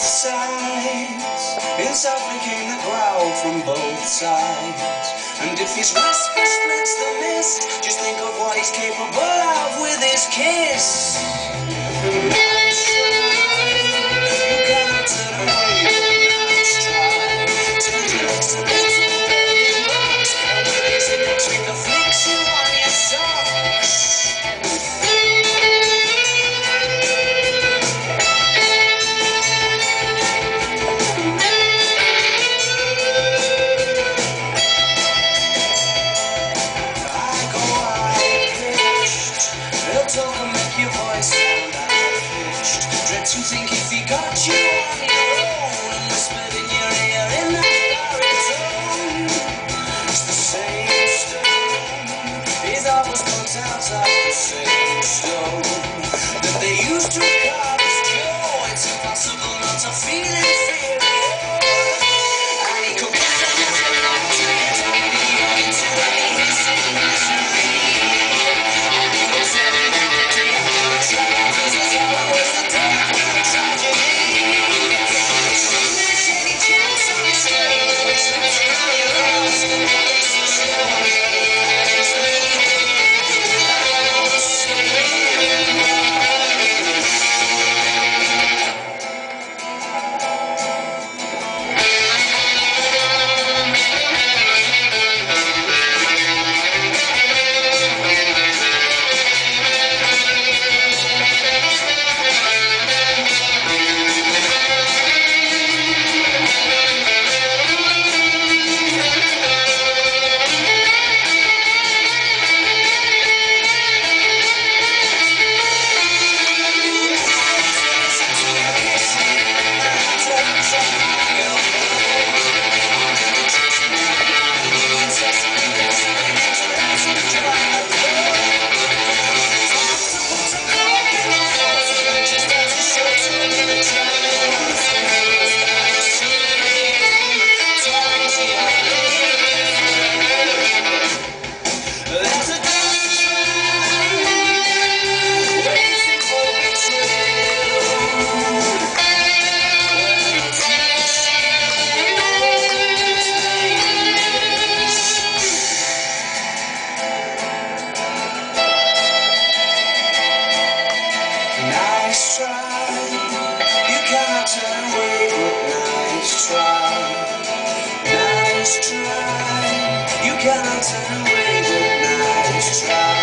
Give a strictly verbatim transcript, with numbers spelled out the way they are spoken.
sides. Inside came the growl from both sides. And if his whisper splits the mist, just think of what he's capable of with his kiss. Nice try. You cannot turn away from nice try. Turn your legs to little building blocks, and with his index finger flicks you on your socks. Talk and make your voice sound high-pitched. Dread to think if he got you on your own and whispered in your ear in that baritone. It's the same stone. His heart was cut out of the same stone that they used to carve as Joe. It's impossible not to feel inferior. And he could get a little back to your tiny into any hissing misery. And he was every nice try. You cannot turn away, but nice try. Nice try. You cannot turn away, but nice try.